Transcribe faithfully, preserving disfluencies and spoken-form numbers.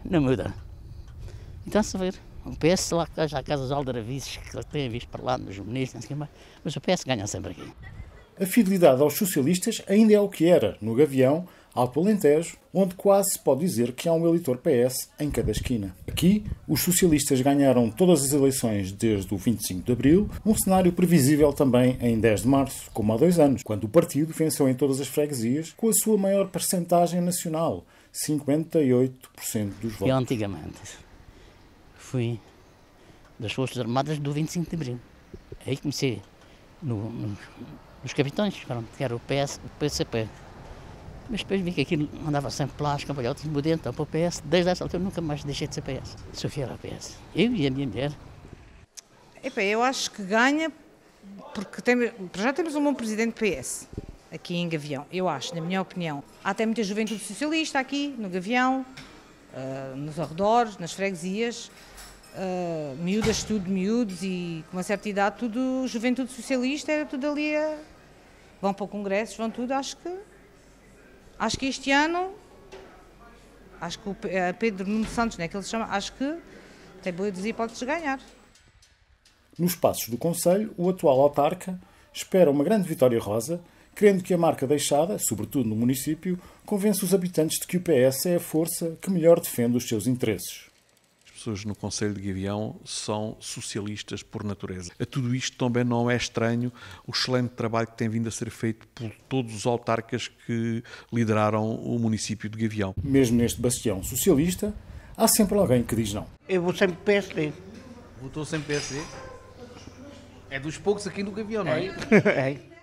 não muda. Então, se ver, o P S lá que já há casas aldravices que têm visto para lá nos ministros, mas o P S ganha sempre aqui. A fidelidade aos socialistas ainda é o que era no Gavião, Alto Alentejo, onde quase se pode dizer que há um eleitor P S em cada esquina. Aqui, os socialistas ganharam todas as eleições desde o vinte e cinco de abril, um cenário previsível também em dez de março, como há dois anos, quando o partido venceu em todas as freguesias com a sua maior percentagem nacional, cinquenta e oito por cento dos votos. Eu antigamente fui das Forças Armadas do vinte e cinco de abril. Aí comecei no, no, nos capitães, que era o P S, o P C P. Mas depois vi que aquilo andava sempre para lá, as cambalhotas, mudei então para o P S. Desde essa altura nunca mais deixei de ser P S. Sou fiel ao P S. Eu e a minha mulher. Epa, eu acho que ganha, porque tem, já temos um bom presidente P S aqui em Gavião, eu acho, na minha opinião. Há até muita juventude socialista aqui, no Gavião, uh, nos arredores, nas freguesias, uh, miúdas, tudo miúdos e com uma certa idade, tudo juventude socialista, era tudo ali, a, vão para o Congresso, vão tudo, acho que... Acho que este ano, acho que o Pedro Nuno Santos, né, que ele se chama, acho que tem boas hipóteses de ganhar. Nos passos do Conselho, o atual autarca espera uma grande vitória rosa, crendo que a marca deixada, sobretudo no município, convence os habitantes de que o P S é a força que melhor defende os seus interesses. As pessoas no Conselho de Gavião são socialistas por natureza. A tudo isto também não é estranho o excelente trabalho que tem vindo a ser feito por todos os autarcas que lideraram o município de Gavião. Mesmo neste bastião socialista, há sempre alguém que diz não. Eu vou sempre P S D. Votou sempre P S D? É dos poucos aqui no Gavião, não é? É. É.